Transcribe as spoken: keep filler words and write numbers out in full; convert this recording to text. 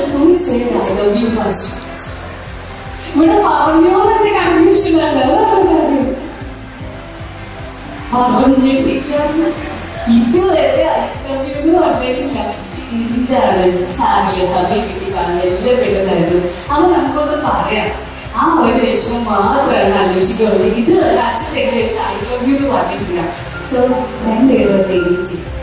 I love you first. ഇവിടെ പറഞ്ഞോന്നത്തെ കൺഫ്യൂഷനാണ്. പറഞ്ഞിട്ടില്ല, ഇതുവരെ ഐ ലവ് യു എന്ന് പറഞ്ഞിട്ടില്ല. എന്താണ് സാറില്ല സമയത്ത് പറഞ്ഞ എല്ലാം പെട്ടെന്നായിരുന്നു. അപ്പൊ നമുക്കൊന്ന് പറയാം, ആ ഒരു വിഷമം മാത്രമാണ് ആലോചിക്കുള്ളത്. ഇതുവരെ അച്ഛൻ ഐ ലവ് യു എന്ന് പറഞ്ഞിട്ടില്ല. സോ രണ്ട് എഴുപത്തി